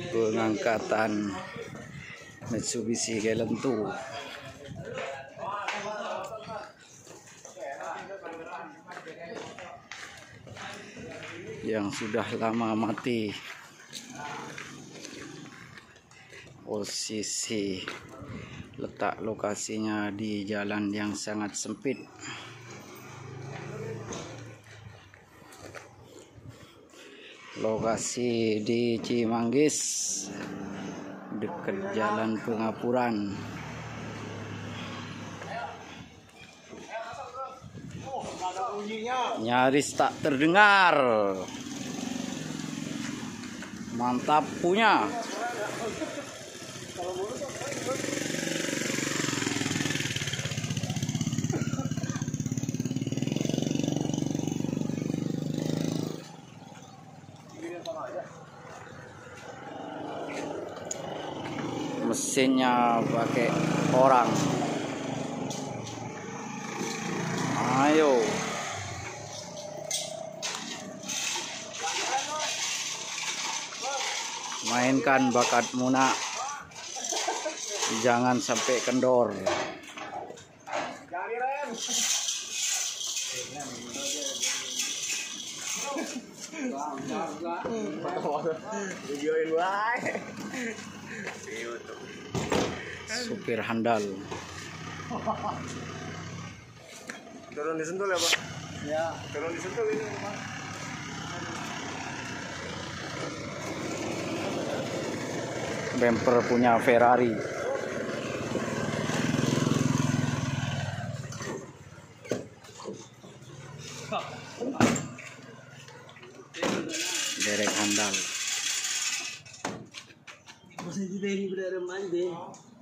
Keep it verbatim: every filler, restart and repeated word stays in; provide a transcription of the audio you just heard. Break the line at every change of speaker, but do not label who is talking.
Pengangkatan Mitsubishi Galanto yang sudah lama mati. Posisi letak lokasinya di jalan yang sangat sempit. Lokasi di Cimanggis, dekat Jalan Pengapuran. Nyaris tak terdengar. Mantap punya. Mesinnya pakai orang. Ayo. Mainkan bakatmu, nak. Jangan sampai kendor. Supir handal.
Turun disentul ya, Pak? Ya, turun disentul ini, Pak.
Bumper punya Ferrari. Derek handal.
Masih di daerah mana deh?